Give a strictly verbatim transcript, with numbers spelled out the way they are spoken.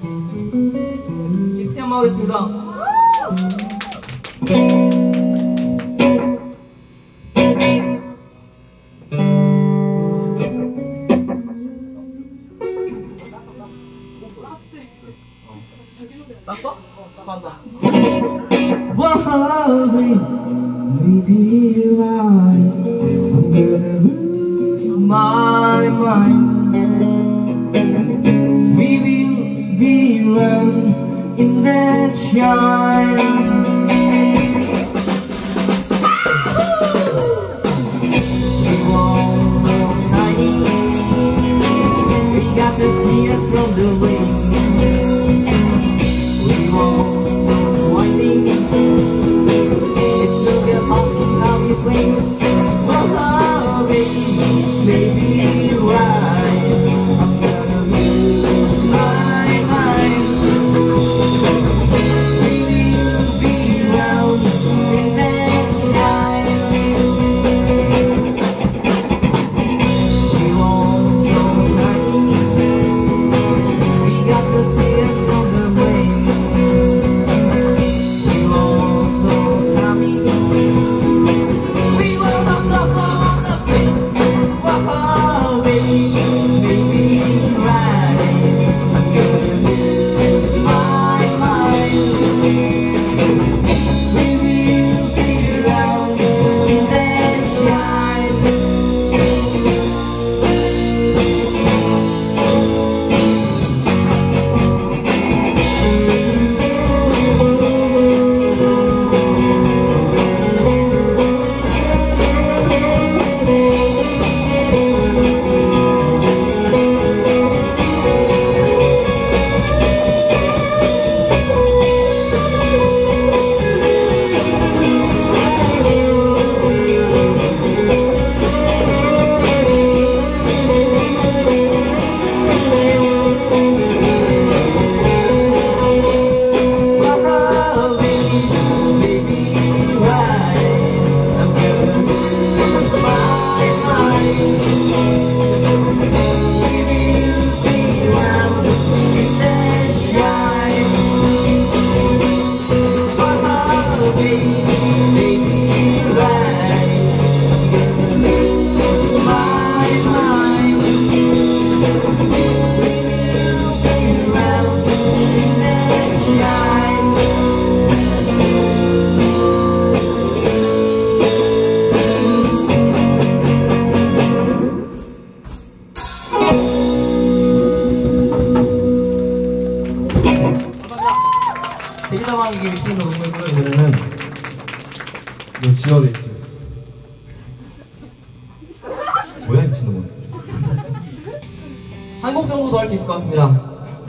시스템 한번 하겠습니다. 땄어? 간다. Maybe right, I'm gonna lose my mind. We will be around in that shine. We walk so tiny, we got the tears from the wind. We walk so winding, it's no get lost in how we play. Oh, baby, baby, right, I'm gonna lose my mind. We will be around in that shine. We walk so tiny, we got the tears from the wind. We walk so tiny, we will not suffer on the pain. Whoa, baby, baby, right, I'm gonna lose my mind. We will be around in that shine. 대기자방에게 미치는 음을 부르는 노래는 이거 지어져 있지. 뭐야 미친놈은. 한 곡 정도 더 할 수 있을 것 같습니다.